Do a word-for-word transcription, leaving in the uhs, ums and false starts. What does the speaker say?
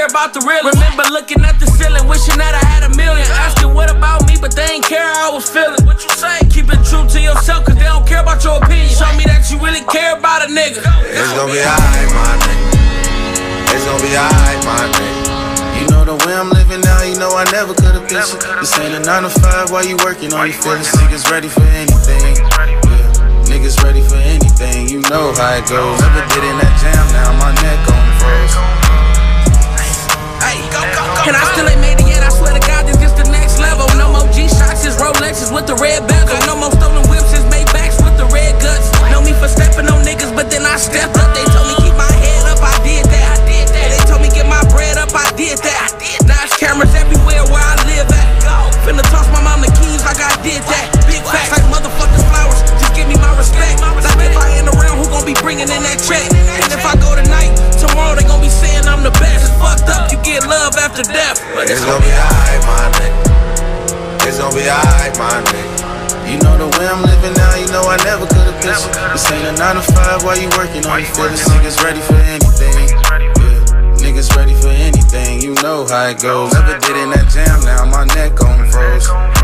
care about the real. Remember looking at the ceiling, wishing that I had a million. Asking what about me, but they ain't care how I was feeling. What you say? Keep it true to yourself, cause they don't care about your opinion. Show me that you really care about a nigga. It's gonna be alright, my nigga. It's gonna be alright, my nigga. You know the way I'm living now, you know I never could've pictured. This ain't a nine to five while you working on your feelings. Niggas ready for anything, yeah. Niggas ready for anything, you know how it goes. Never did in that jam, now my neck on froze. Hey, go, go, go. And I still ain't made it yet, I swear to God, this is the next level. No more G-Shocks, it's Rolexes with the red bezel. No more stolen whips, it's Maybachs with the red guts. Know me for stepping on niggas, but then I stepped up. They told me keep my head up, I did that. I did that. They told me get my bread up, I did that. I did that. Now it's cameras everywhere where I live at. Finna toss my mom the keys like I did that. Big facts like motherfucking flowers, just give me my respect. Like if I ain't around, who gon' be bringing in that check? And if I go tonight, tomorrow they gon' be saying I'm the best. It's fucked up, you get love after death. But it's gonna be alright, my nigga. It's gonna be alright, my nigga. You know the way I'm living now, you know I never could've pictured. This ain't a nine to five while you working on your feelings. Niggas ready for anything, yeah. Niggas ready for anything, you know how it goes. Never did in that jam, now my neck on froze.